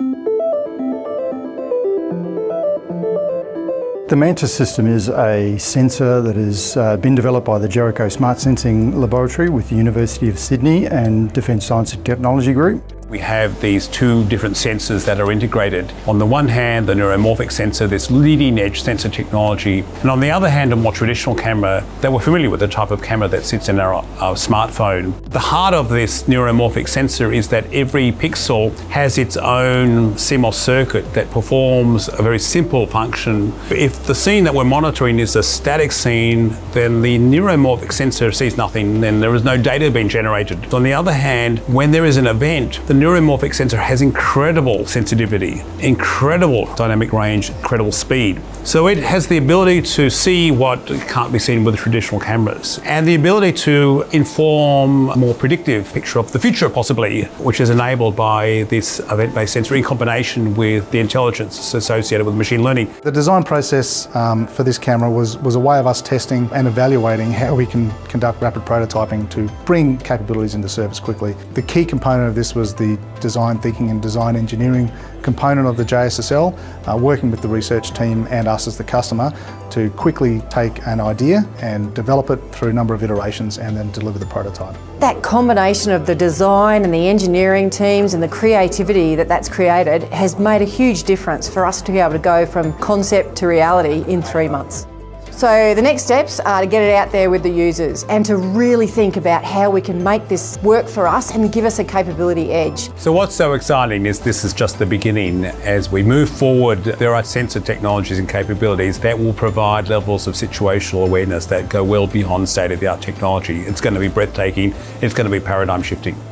The Manta system is a sensor that has been developed by the Jericho Smart Sensing Laboratory with the University of Sydney and Defence Science and Technology Group. We have these two different sensors that are integrated. On the one hand, the neuromorphic sensor, this leading edge sensor technology, and on the other hand, a more traditional camera that we're familiar with, the type of camera that sits in our smartphone. The heart of this neuromorphic sensor is that every pixel has its own CMOS circuit that performs a very simple function. If the scene that we're monitoring is a static scene, then the neuromorphic sensor sees nothing, then there is no data being generated. On the other hand, when there is an event, the neuromorphic sensor has incredible sensitivity, incredible dynamic range, incredible speed. So it has the ability to see what can't be seen with traditional cameras, and the ability to inform a more predictive picture of the future possibly, which is enabled by this event-based sensor in combination with the intelligence associated with machine learning. The design process for this camera was a way of us testing and evaluating how we can conduct rapid prototyping to bring capabilities into service quickly. The key component of this was the design thinking and design engineering component of the JSSL, working with the research team and us as the customer to quickly take an idea and develop it through a number of iterations and then deliver the prototype. That combination of the design and the engineering teams and the creativity that's created has made a huge difference for us to be able to go from concept to reality in 3 months. So the next steps are to get it out there with the users and to really think about how we can make this work for us and give us a capability edge. So what's so exciting is this is just the beginning. As we move forward, there are sensor technologies and capabilities that will provide levels of situational awareness that go well beyond state-of-the-art technology. It's going to be breathtaking. It's going to be paradigm shifting.